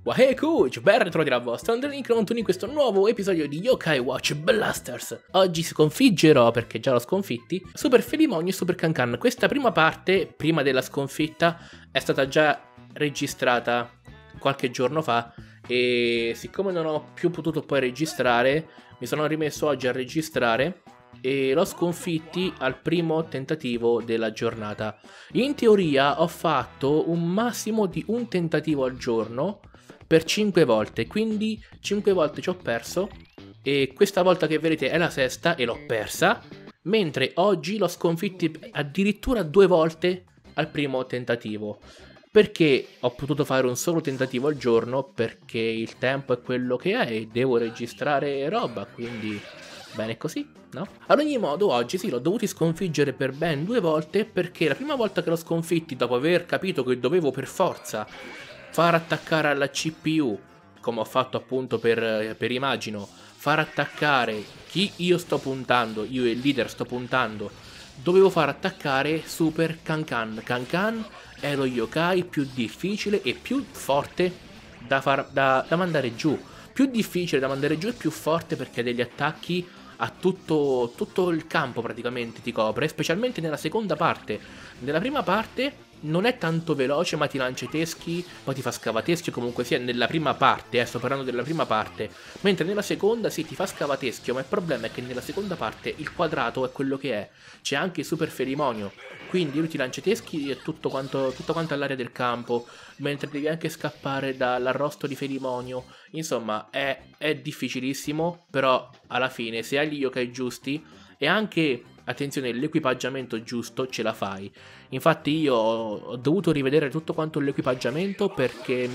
Wahey Kuch, ben ritrovati dalla vostra Underlink in questo nuovo episodio di Yokai Watch Blasters. Oggi sconfiggerò, perché già l'ho sconfitti, Super Felimonio e Super Cancan. Questa prima parte, prima della sconfitta, è stata già registrata qualche giorno fa e siccome non ho più potuto poi registrare, mi sono rimesso oggi a registrare e l'ho sconfitti al primo tentativo della giornata. In teoria ho fatto un massimo di un tentativo al giorno per 5 volte, quindi 5 volte ci ho perso e questa volta che vedete è la sesta e l'ho persa, mentre oggi l'ho sconfitti addirittura 2 volte al primo tentativo. Perché ho potuto fare un solo tentativo al giorno? Perché il tempo è quello che è e devo registrare roba, quindi bene così, no? Ad ogni modo oggi sì, l'ho dovuti sconfiggere per ben 2 volte perché la prima volta che l'ho sconfitti, dopo aver capito che dovevo per forza far attaccare alla CPU, come ho fatto appunto per Imagino, far attaccare chi io sto puntando, io e il leader sto puntando, dovevo far attaccare Super Cancan. Cancan è lo yokai più difficile e più forte da mandare giù. Più difficile da mandare giù e più forte perché ha degli attacchi a tutto il campo praticamente ti copre, specialmente nella seconda parte. Nella prima parte non è tanto veloce ma ti lancia i teschi, poi ti fa scavateschi, comunque sia nella prima parte, sto parlando della prima parte, mentre nella seconda sì ti fa scavateschio, ma il problema è che nella seconda parte il quadrato è quello che è, c'è anche il Super Felimonio, quindi lui ti lancia i teschi e tutto quanto all'area del campo, mentre devi anche scappare dall'arrosto di Felimonio, insomma è difficilissimo, però alla fine se hai gli yokai giusti e anche attenzione, l'equipaggiamento giusto ce la fai. Infatti io ho dovuto rivedere tutto quanto l'equipaggiamento perché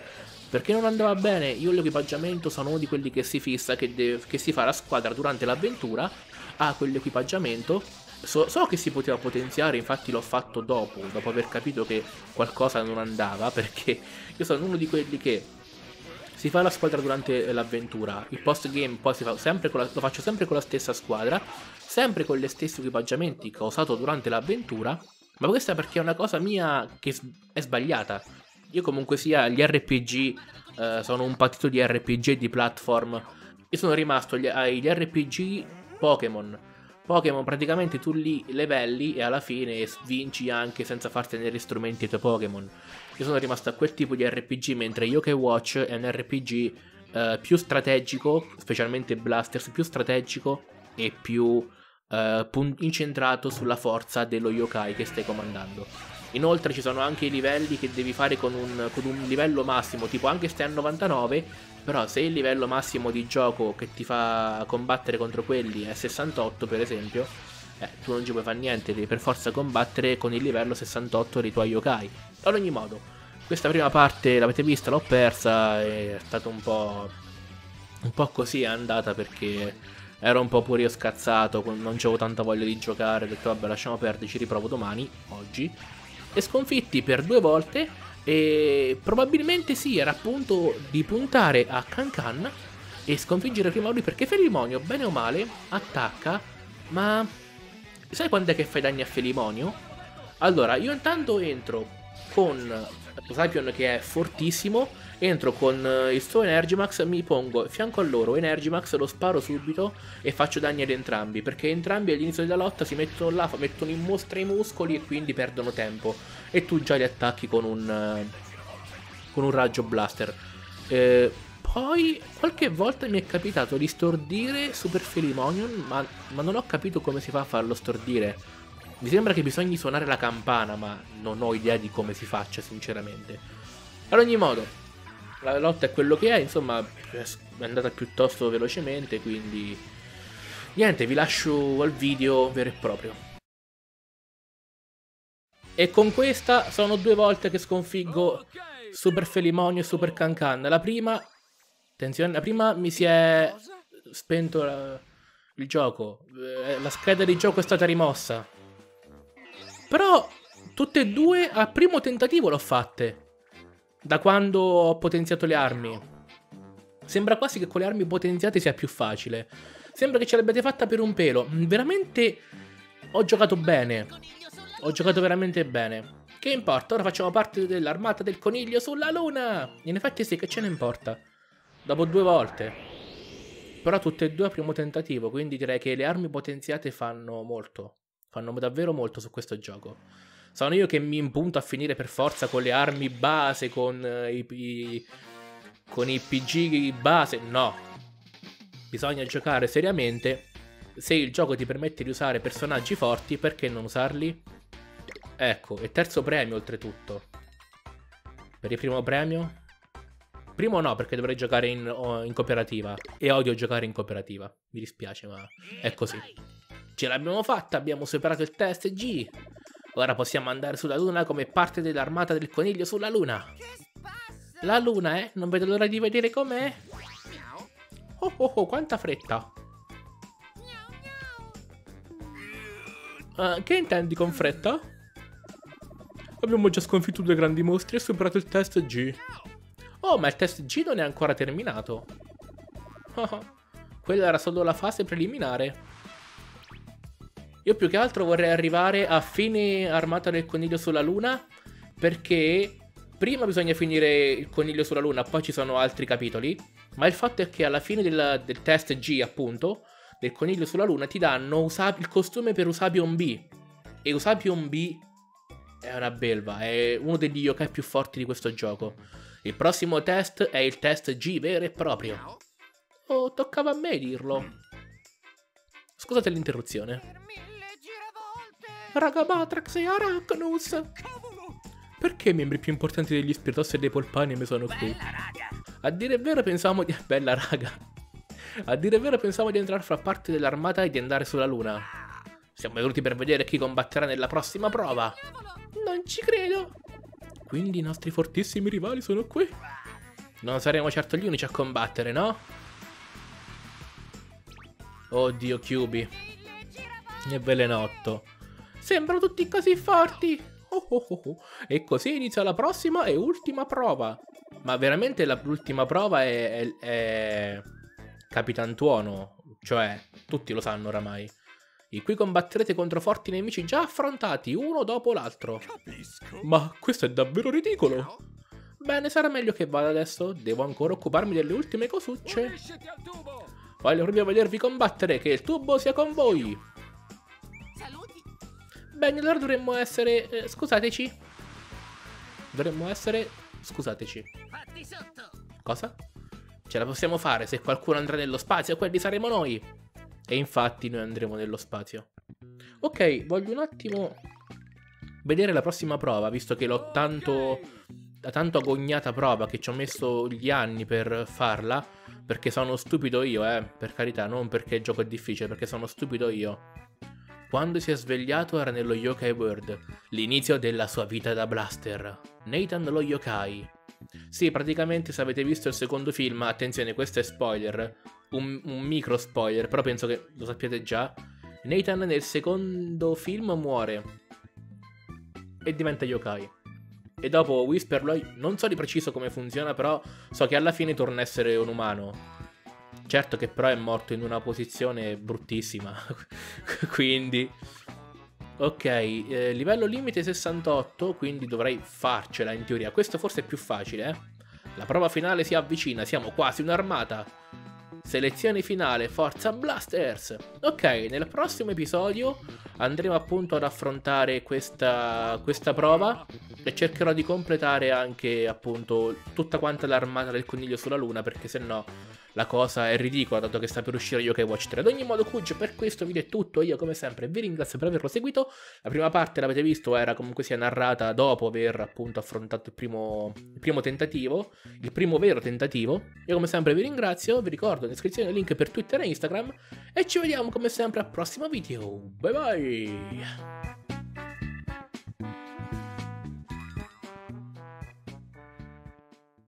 non andava bene. Io l'equipaggiamento sono uno di quelli che si fissa, che si fa la squadra durante l'avventura, ha quell'equipaggiamento. So che si poteva potenziare, infatti l'ho fatto dopo aver capito che qualcosa non andava, perché io sono uno di quelli che si fa la squadra durante l'avventura, il post game poi lo faccio sempre con la stessa squadra, sempre con gli stessi equipaggiamenti che ho usato durante l'avventura, ma questa perché è una cosa mia che è sbagliata. Io comunque sia gli RPG, sono un patito di RPG e di platform, io sono rimasto agli RPG Pokémon. Pokémon praticamente tu li livelli e alla fine vinci anche senza far tenere strumenti ai tuoi Pokémon. Io sono rimasto a quel tipo di RPG, mentre Yokai Watch è un RPG più strategico, specialmente Blasters, più strategico e più incentrato sulla forza dello yokai che stai comandando. Inoltre ci sono anche i livelli che devi fare con un livello massimo, tipo anche se è a 99, però se il livello massimo di gioco che ti fa combattere contro quelli è 68 per esempio, tu non ci puoi fare niente, devi per forza combattere con il livello 68 dei tuoi yokai. Ad ogni modo, questa prima parte l'avete vista, l'ho persa, è stato un po' così è andata perché ero un po' pure io scazzato, non c'avevo tanta voglia di giocare, ho detto vabbè lasciamo perdere, ci riprovo domani, oggi. E sconfitti per 2 volte e probabilmente sì, era appunto di puntare a Cancan e sconfiggere prima lui perché Felimonio, bene o male, attacca, ma sai quando è che fai danni a Felimonio? Allora, io intanto entro con Sapion che è fortissimo, entro con il suo Energimax, mi pongo a fianco a loro, Energimax lo sparo subito e faccio danni ad entrambi, perché entrambi all'inizio della lotta si mettono là, mettono in mostra i muscoli e quindi perdono tempo, e tu già li attacchi con un raggio blaster. Poi qualche volta mi è capitato di stordire Super Felimonion, ma non ho capito come si fa a farlo stordire. Mi sembra che bisogni suonare la campana, ma non ho idea di come si faccia, sinceramente. Ad ogni modo, la lotta è quello che è, insomma, è andata piuttosto velocemente, quindi niente, vi lascio al video vero e proprio. E con questa sono 2 volte che sconfiggo Super Felimonio e Super Cancan. La prima, attenzione, la prima mi si è spento il gioco, la scheda di gioco è stata rimossa. Però tutte e 2 al primo tentativo l'ho fatte, da quando ho potenziato le armi. Sembra quasi che con le armi potenziate sia più facile. Sembra che ce l'abbiate fatta per un pelo. Veramente ho giocato bene. Ho giocato veramente bene. Che importa, ora facciamo parte dell'armata del coniglio sulla luna! In effetti sì, che ce ne importa? Dopo 2 volte. Però tutte e 2 a primo tentativo, quindi direi che le armi potenziate fanno molto. Fanno davvero molto su questo gioco. Sono io che mi impunto a finire per forza con le armi base, con i PG base. No. Bisogna giocare seriamente. Se il gioco ti permette di usare personaggi forti, perché non usarli? Ecco, e terzo premio oltretutto. Per il primo premio? Primo no, perché dovrei giocare in cooperativa. E odio giocare in cooperativa. Mi dispiace, ma è così. Ce l'abbiamo fatta, abbiamo superato il test G. Ora possiamo andare sulla luna come parte dell'armata del coniglio sulla luna. La luna, eh? Non vedo l'ora di vedere com'è. Oh oh oh, quanta fretta. Che intendi con fretta? Abbiamo già sconfitto 2 grandi mostri e superato il test G. Oh, ma il test G non è ancora terminato. Quella era solo la fase preliminare. Io più che altro vorrei arrivare a fine armata del coniglio sulla luna, perché prima bisogna finire il coniglio sulla luna, poi ci sono altri capitoli. Ma il fatto è che alla fine del test G, appunto, del coniglio sulla luna, ti danno il costume per Usapion B. E Usapion B è una belva, è uno degli yokai più forti di questo gioco. Il prossimo test è il test G vero e proprio. Oh, toccava a me dirlo. Scusate l'interruzione. Raga Matrax e Arachnus. Perché i membri più importanti degli Spiritos e dei Polpanium sono qui? A dire il vero pensavamo di... Bella raga. A dire il vero pensavo di entrare a far parte dell'armata e di andare sulla luna. Siamo venuti per vedere chi combatterà nella prossima prova. Non ci credo. Quindi i nostri fortissimi rivali sono qui. Non saremo certo gli unici a combattere, no? Oddio, Kyubi. E Velenotto. Sembrano tutti così forti. Oh oh oh oh. E così inizia la prossima e ultima prova. Ma veramente l'ultima prova è Capitan Tuono. Cioè, tutti lo sanno oramai. In cui combatterete contro forti nemici già affrontati, uno dopo l'altro. Ma questo è davvero ridicolo. Bene, sarà meglio che vada adesso. Devo ancora occuparmi delle ultime cosucce. Voglio proprio vedervi combattere, che il tubo sia con voi. Bene, allora dovremmo essere... scusateci. Dovremmo essere... Scusateci. Cosa? Ce la possiamo fare, se qualcuno andrà nello spazio, quelli saremo noi. E infatti noi andremo nello spazio. Ok, voglio un attimo vedere la prossima prova, visto che l'ho tanto agognata prova, che ci ho messo gli anni per farla, perché sono stupido io, per carità, non perché il gioco è difficile, perché sono stupido io. Quando si è svegliato era nello Yokai World, l'inizio della sua vita da Blaster. Nathan lo Yokai. Sì, praticamente se avete visto il secondo film, attenzione, questo è spoiler, un micro spoiler, però penso che lo sappiate già. Nathan nel secondo film muore e diventa yokai. E dopo Whisper, non so di preciso come funziona, però so che alla fine torna a essere un umano. Certo che però è morto in una posizione bruttissima. Quindi... Ok, livello limite 68, quindi dovrei farcela in teoria. Questo forse è più facile, La prova finale si avvicina, siamo quasi un'armata. Selezione finale, Forza Blasters. Ok, nel prossimo episodio andremo appunto ad affrontare questa prova e cercherò di completare anche appunto tutta quanta l'armata del coniglio sulla luna, perché sennò la cosa è ridicola, dato che sta per uscire Yokai Watch 3. Ad ogni modo, Kuj, per questo video è tutto. Io come sempre vi ringrazio per averlo seguito. La prima parte, l'avete visto, era comunque sia narrata dopo aver appunto affrontato il primo tentativo, il primo vero tentativo. Io come sempre vi ringrazio, vi ricordo in descrizione il link per Twitter e Instagram e ci vediamo come sempre al prossimo video. Bye bye!